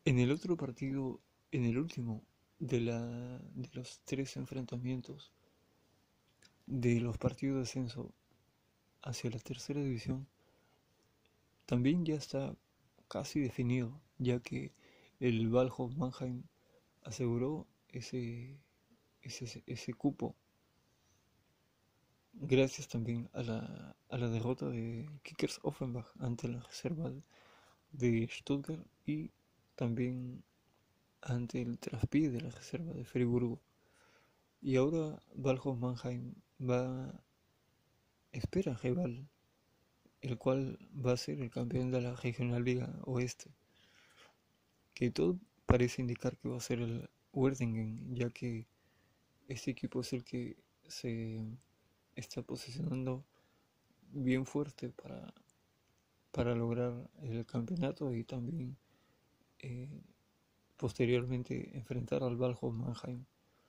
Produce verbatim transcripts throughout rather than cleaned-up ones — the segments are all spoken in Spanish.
En el otro partido, en el último de, la, de los tres enfrentamientos de los partidos de ascenso hacia la tercera división, también ya está casi definido, ya que el Valhov Mannheim aseguró ese, ese, ese cupo gracias también a la, a la derrota de Kickers Offenbach ante la reserva de Stuttgart y también ante el Traspié de la reserva de Friburgo. Y ahora Valhov Mannheim va, espera rival, el cual va a ser el campeón de la Regional Liga Oeste, que todo parece indicar que va a ser el Werdingen, ya que este equipo es el que se está posicionando bien fuerte para, para lograr el campeonato y también eh, posteriormente enfrentar al Valhall Mannheim.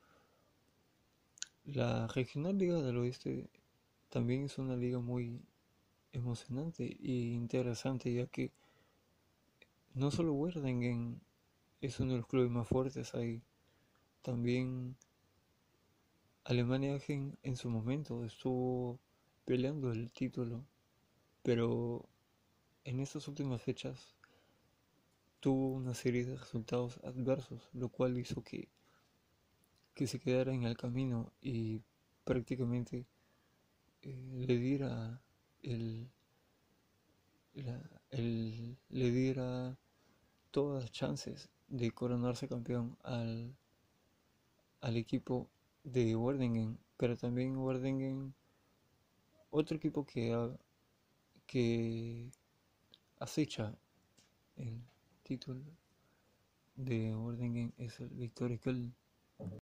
La Regional Liga del Oeste también es una liga muy emocionante e interesante, ya que no solo Werdingen es uno de los clubes más fuertes ahí, también Alemania Aachen en su momento estuvo peleando el título, pero en estas últimas fechas tuvo una serie de resultados adversos, lo cual hizo que, que se quedara en el camino y prácticamente eh, le diera el, la, el, le diera todas las chances de coronarse campeón al, al equipo de Werdingen, pero también Werdingen, otro equipo que, que acecha el título de Werdingen es el Victoria Köln.